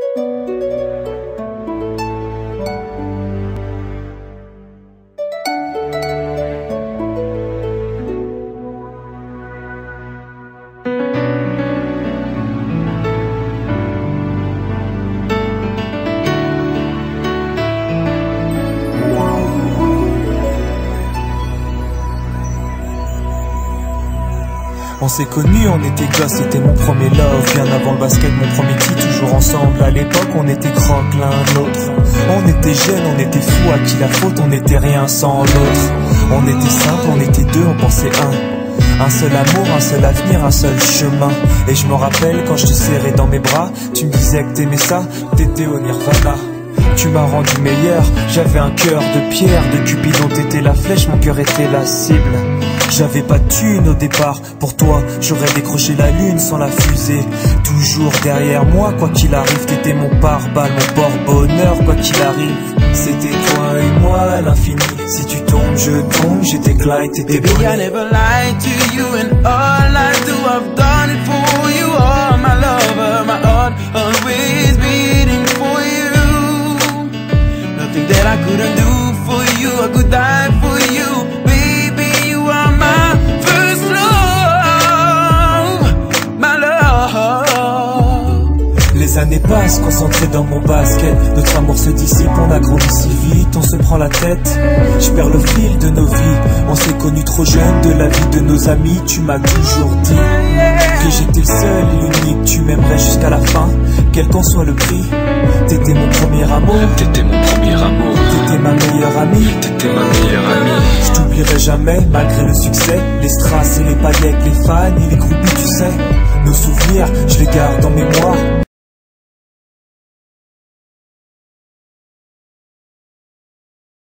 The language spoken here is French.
On s'est connus, on était gosses, c'était mon premier love. Bien avant le basket, mon premier titre, toujours ensemble. À l'époque, on était croque l'un l'autre. On était jeunes, on était fous, à qui la faute, on n'était rien sans l'autre. On était simple, on était deux, on pensait un. Un seul amour, un seul avenir, un seul chemin. Et je me rappelle quand je te serrais dans mes bras, tu me disais que t'aimais ça, t'étais au Nirvana. Tu m'as rendu meilleur, j'avais un cœur de pierre, de Cupidon t'étais la flèche, mon cœur était la cible. J'avais pas de thune au départ, pour toi j'aurais décroché la lune sans la fusée. Toujours derrière moi, quoi qu'il arrive, t'étais mon pare-balles, mon porte-bonheur, quoi qu'il arrive. C'était toi et moi à l'infini, si tu tombes je tombe, j'étais Clyde, t'étais Baby, I never lied to you and all I do, I've done it for you. Oh, my lover, my heart always beating for you. Nothing that I couldn't do for you, I could die for you. Baby, you are my first love, my love. Les années passent, concentrées dans mon basket. Notre amour se dissipe, on a grandi si vite, on se prend la tête. Je perds le fil de nos vies, on s'est connus trop jeunes. De la vie de nos amis, tu m'as toujours dit que j'étais le seul et l'unique, tu m'aimerais jusqu'à la fin, quel qu'en soit le prix. T'étais mon premier amour, t'étais mon premier amour, t'étais ma meilleure amie, t'étais ma meilleure amie. Je t'oublierai jamais, malgré le succès, les strass et les paillettes, les fans et les groupies, tu sais. Nos souvenirs, je les garde en mémoire,